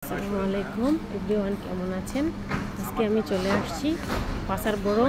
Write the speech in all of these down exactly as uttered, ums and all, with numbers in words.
আসসালামু আলাইকুম এভরিওয়ান, কেমন আছেন? আজকে আমি চলে আসছি পাসার বরং,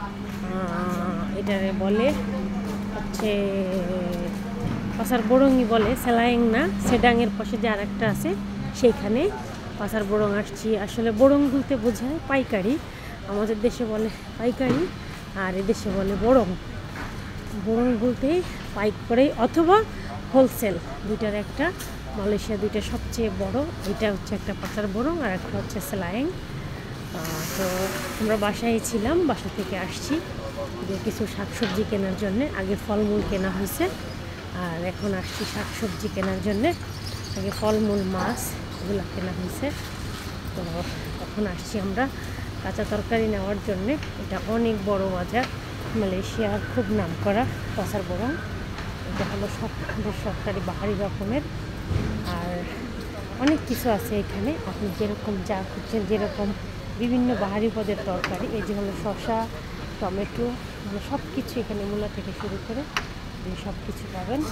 এটারে বলে হচ্ছে পাসার বরংই বলে, সেলাইং না। সেডাংয়ের পাশে যে আর একটা আছে সেইখানে পাসার বরং আসছি। আসলে বরং বলতে বোঝায় পাইকারি, আমাদের দেশে বলে পাইকারি আর এদেশে বলে বরং। বরং বলতে পাইক করে অথবা হোলসেল, দুইটার একটা। মালয়েশিয়া দুইটা সবচেয়ে বড়, এটা হচ্ছে একটা পাসার বরং আর একটা হচ্ছে সেলাইং। তো আমরা বাসায় ছিলাম, বাসা থেকে আসছি যে কিছু শাকসবজি কেনার জন্যে। আগে ফলমূল কেনা হয়েছে আর এখন আসছি শাকসবজি কেনার জন্যে। আগে ফলমূল মাছ এগুলো কেনা হয়েছে, তো এখন আসছি আমরা কাঁচা তরকারি নেওয়ার জন্যে। এটা অনেক বড় বাজার, মালয়েশিয়ার খুব নাম করা পাসার বরং। এটা হলো সব সরকারি বাহারি রকমের, আর অনেক কিছু আছে এখানে। আপনি যেরকম যা খুঁজছেন, যেরকম বিভিন্ন বাহারি পদের তরকারি, এই যে হলো শসা, টমেটো, মানে সব কিছু এখানে মূলা থেকে শুরু করে আপনি সব কিছু পাবেন।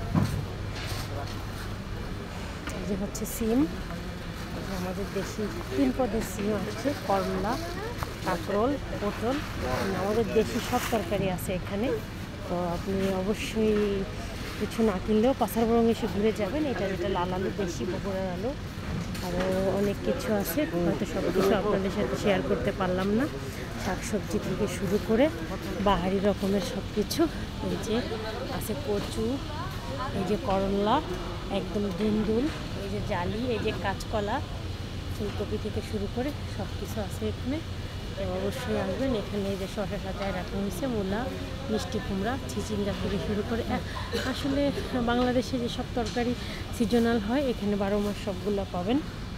এই যে হচ্ছে সিম, আমাদের দেশি তিন পদের সিম আসছে, করলা, কাঁকরোল, পটল, আমাদের দেশি সব তরকারি আছে এখানে। তো আপনি অবশ্যই কিছু না কিনলেও পাসার বরং এসে ঘুরে যাবেন। এটা যেটা লাল আলু, দেশি বগুড়ার আলু, আরও অনেক কিছু আছে, হয়তো সব কিছু আপনাদের সাথে শেয়ার করতে পারলাম না। শাকসবজি থেকে শুরু করে বাহারি রকমের সব কিছু। এই যে আছে কচু, এই যে করলা একদম দুন্দুল, এই যে জালি, এই যে কাঁচকলা, ফুলকপি থেকে শুরু করে সব কিছু আছে এখানে। তো অবশ্যই আসবেন। এখানে এই যে শসা সাজায় রাখা হয়েছে, মূলা, মিষ্টি কুমড়া, চিচিঙ্গা থেকে শুরু করে। আসলে বাংলাদেশে যেসব তরকারি সিজনাল হয় এখানে বারো মাস সবগুলো পাবেন।